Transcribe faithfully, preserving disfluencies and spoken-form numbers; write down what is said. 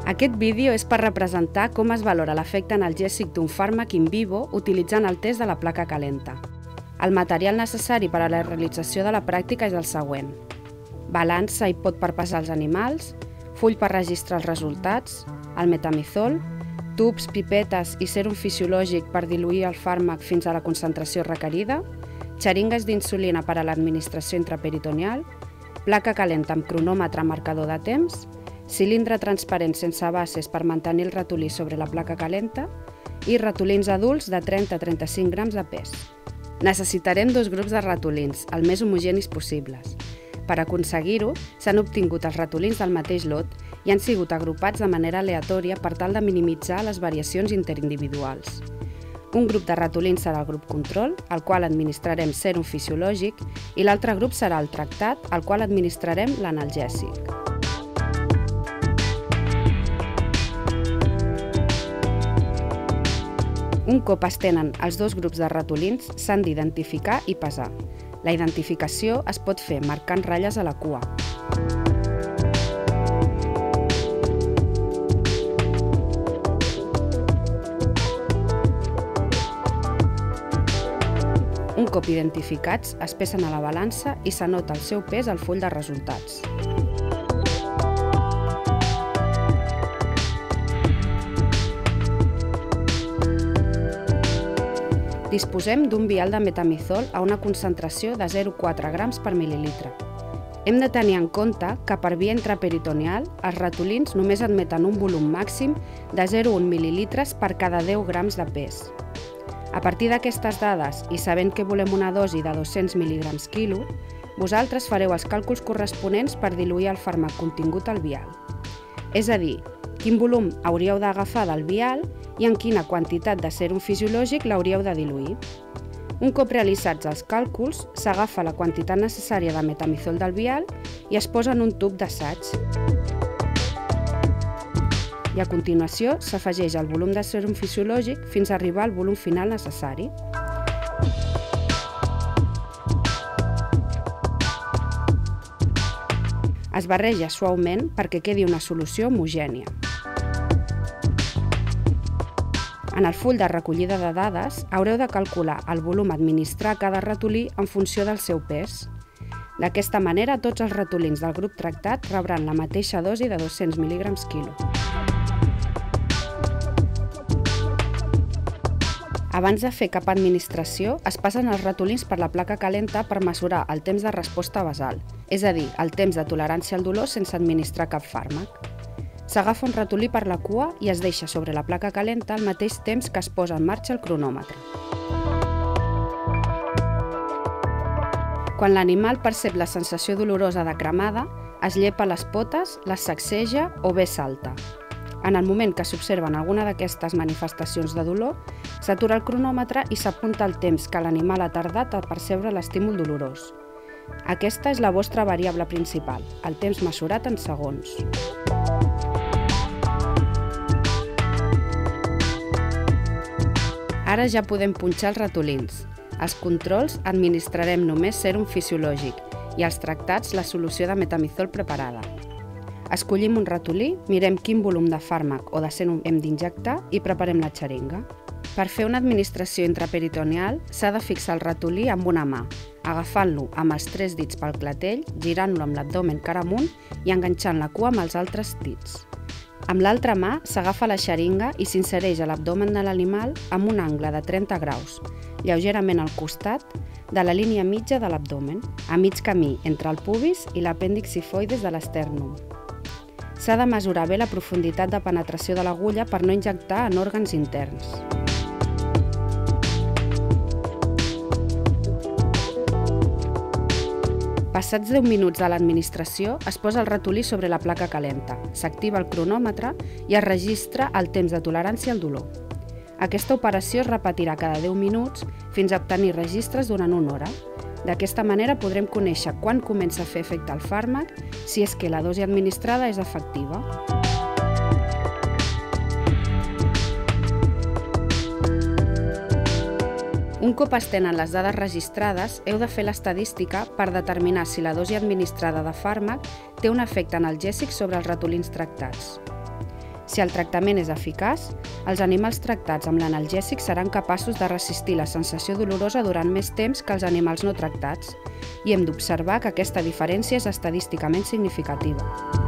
Aquest vídeo és per representar com es valora l'efecte analgèsic d'un fàrmac in vivo utilitzant el test de la placa calenta. El material necessari per a la realització de la pràctica és el següent: balança i pot per pesar els animals, full per registrar els resultats, el metamizol, tubs, pipetes i sèrum fisiològic per diluir el fàrmac fins a la concentració requerida, xeringues d'insulina per a l'administració intraperitoneal, placa calenta amb cronòmetre marcador de temps, cilindre transparent sense bases per mantenir el ratolí sobre la placa calenta i ratolins adults de trenta a trenta-cinc grams de pes. Necessitarem dos grups de ratolins, el més homogenis possibles. Per aconseguir-ho, s'han obtingut els ratolins del mateix lot i han sigut agrupats de manera aleatòria per tal de minimitzar les variacions interindividuals. Un grup de ratolins serà el grup control, al qual administrarem sèrum fisiològic, i l'altre grup serà el tractat, al qual administrarem l'analgèsic. Un cop es tenen els dos grups de ratolins, s'han d'identificar i pesar. La identificació es pot fer marcant ratlles a la cua. Un cop identificats, es pesen a la balança i s'anota el seu pes al full de resultats. Disposem d'un vial de metamizol a una concentració de zero coma quatre grams per mil·lilitre. Hem de tenir en compte que per via intraperitoneal els ratolins només admeten un volum màxim de zero coma un mil·lilitres per cada deu grams de pes. A partir d'aquestes dades i sabent que volem una dosi de dos-cents mil·ligrams quilo, vosaltres fareu els càlculs corresponents per diluir el fàrmac contingut al vial. És a dir, quin volum hauríeu d'agafar del vial i en quina quantitat de sèrum fisiològic l'hauríeu de diluir. Un cop realitzats els càlculs, s'agafa la quantitat necessària de metamizol del vial i es posa en un tub d'assaig. I a continuació s'afegeix el volum de sèrum fisiològic fins a arribar al volum final necessari. Es barreja suaument perquè quedi una solució homogènia. En el full de recollida de dades haureu de calcular el volum a administrar a cada ratolí en funció del seu pes. D'aquesta manera, tots els ratolins del grup tractat rebran la mateixa dosi de dos-cents mil·ligrams quilo. Abans de fer cap administració, es passen els ratolins per la placa calenta per mesurar el temps de resposta basal, és a dir, el temps de tolerància al dolor sense administrar cap fàrmac. S'agafa un ratolí per la cua i es deixa sobre la placa calenta al mateix temps que es posa en marxa el cronòmetre. Quan l'animal percep la sensació dolorosa de cremada, es llepa les potes, les sacseja o bé salta. En el moment que s'observen alguna d'aquestes manifestacions de dolor, s'atura el cronòmetre i s'apunta el temps que l'animal ha tardat a percebre l'estímul dolorós. Aquesta és la vostra variable principal, el temps mesurat en segons. Ara ja podem punxar els ratolins. Els controls administrarem només sèrum fisiològic i els tractats la solució de metamizol preparada. Escollim un ratolí, mirem quin volum de fàrmac o de sèrum hem d'injectar i preparem la xeringa. Per fer una administració intraperitoneal s'ha de fixar el ratolí amb una mà, agafant-lo amb els tres dits pel clatell, girant-lo amb l'abdomen cara amunt i enganxant la cua amb els altres dits. Amb l'altra mà s'agafa la xeringa i s'insereix a l'abdomen de l'animal amb un angle de trenta graus, lleugerament al costat de la línia mitja de l'abdomen, a mig camí entre el pubis i l'apèndix sifoides de l'estèrnum. S'ha de mesurar bé la profunditat de penetració de l'agulla per no injectar en òrgans interns. Passats deu minuts de l'administració, es posa el ratolí sobre la placa calenta, s'activa el cronòmetre i es registra el temps de tolerància al dolor. Aquesta operació es repetirà cada deu minuts fins a obtenir registres durant una hora. D'aquesta manera podrem conèixer quan comença a fer efecte el fàrmac, si és que la dosi administrada és efectiva. Un cop es tenen les dades registrades, heu de fer l'estadística per determinar si la dosi administrada de fàrmac té un efecte analgèsic sobre els ratolins tractats. Si el tractament és eficaç, els animals tractats amb l'analgèsic seran capaços de resistir la sensació dolorosa durant més temps que els animals no tractats, i hem d'observar que aquesta diferència és estadísticament significativa.